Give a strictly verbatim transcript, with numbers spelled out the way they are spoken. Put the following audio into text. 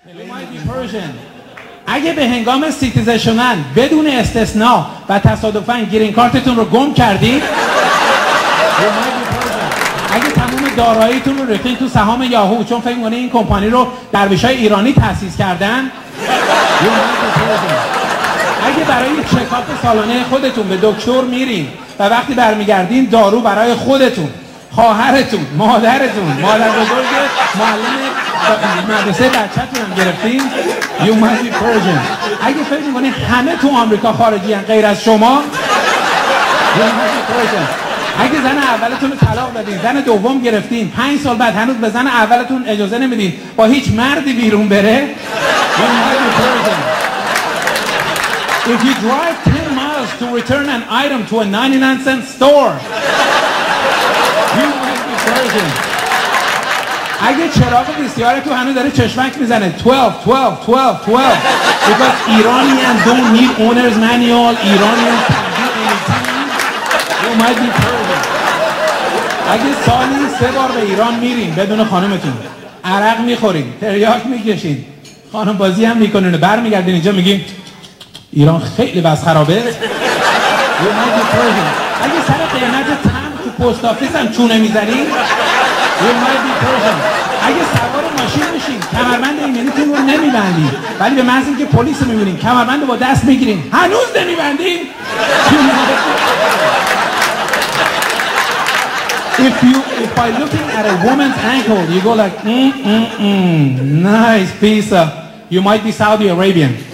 اگه به هنگام سیتیزن شدن بدون استثناء و تصادفاً گرین کارتتون رو گم کردید، اگه تمام داراییتون رو ریختین تو سهام یاهو چون فکر می‌کنید این کمپانی رو درویشای ایرانی تأسیس کردن، اگه برای چکاپ سالانه خودتون به دکتر میرین و وقتی برمیگردین دارو برای خودتون، خواهرتون، مادرتون، مادر بزرگ معلم مدرسه بچه‌تون هم گرفتین، you must be Persian. اگه فکر می‌کنید همه تو آمریکا خارجی هن غیر از شما، you must be Persian. اگه زن اولتون رو طلاق دادین، زن دوم گرفتین، پنج سال بعد هنوز به زن اولتون اجازه نمیدین با هیچ مردی بیرون بره، you must be Persian. If you drive ten miles to return an item to a ninety-nine cent store, you must be Persian. اگه چراغ ویسیار تو هنوز داره چشمک میزنه twelve, twelve, twelve, twelve because Iranians don't need owner's manual, Iranians can do anything, you might be Persian. اگه سالی سه بار به ایران میرین بدون خانومتون، عرق میخورین، تریاک میکشین، خانم بازی هم میکنین، برمیگردین اینجا میگین ایران خیلی بس خرابه، you might be Persian. اگه سر قیمت تمر تو پست آفیس هم چونه میزنین، you might be Persian. اگه سوار ماشین بشین کمربند ایمنیتون رو نمیبندین ولی به محض اینکه پلیس رو میبینین کمربند رو با دست میگیرین هنوز نمیبندین، if you if by looking at a woman's ankle you go like mm mm mm nice pizza, you might be Saudi Arabian.